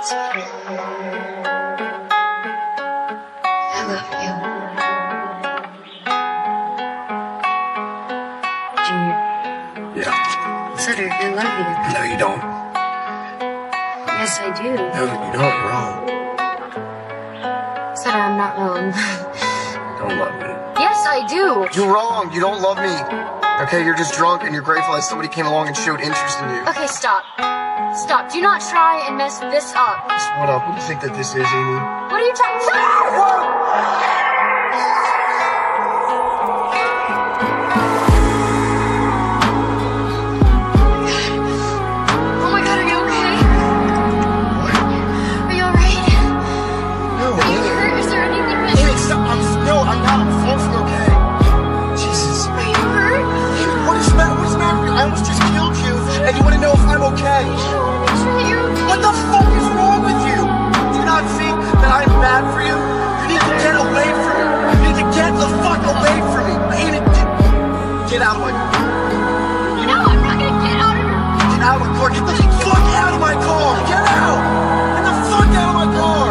It's okay. I love you. Junior. Yeah. Sutter, I love you. No, you don't. Yes, I do. No, you don't. You're wrong. Sutter, I'm not wrong. Don't love me. Yes, I do. You're wrong. You don't love me. Okay, you're just drunk and you're grateful that somebody came along and showed interest in you. Okay, stop. Stop. Do not try and mess this up. What up? What do you think that this is, Amy? What are you talking about? Oh my God, are you okay? Are you alright? No, Are you hurt? Is there anything that... Amy, stop. No, I'm not. I'm functionally okay. Jesus. Are you hurt? Amy, what is the matter? What's the matter with you? I almost just killed you, and you want to know if I'm okay. I want to make sure that you're okay. What the fuck is wrong with you? Do you not see that I'm bad for you? You need to get away from me. You need to get the fuck away from me. Amy, get out of my car. No, I'm not gonna get out of here. Get out of my car. Get the fuck out of my car. Get out. Get the fuck out of my car.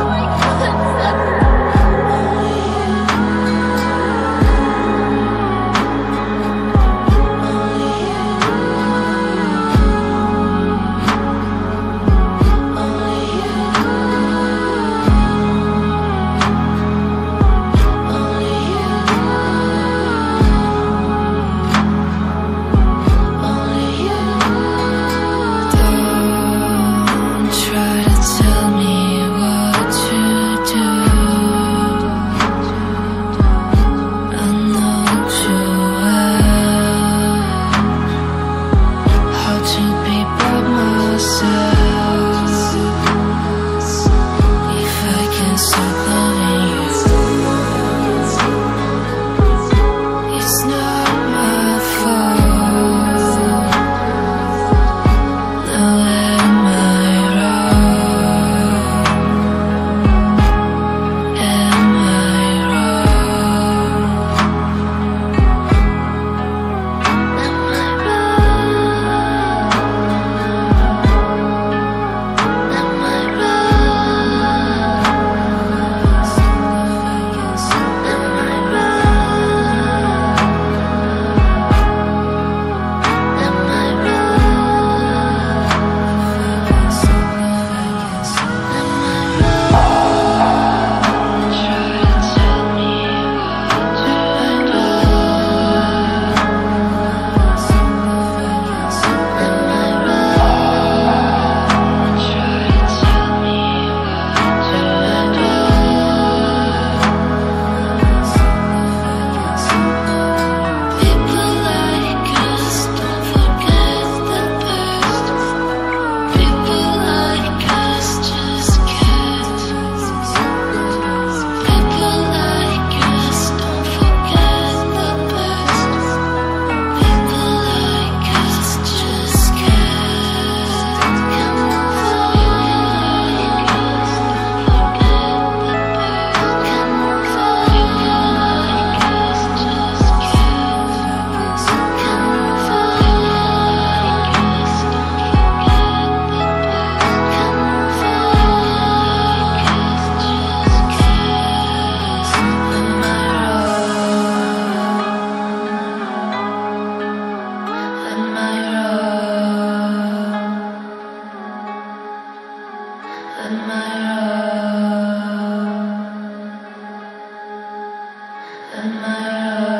Admire.